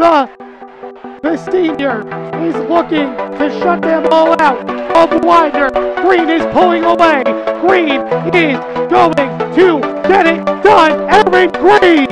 The senior is looking to shut them all out. A blinder. Green is pulling away. Green is going to get it done. Aaron Green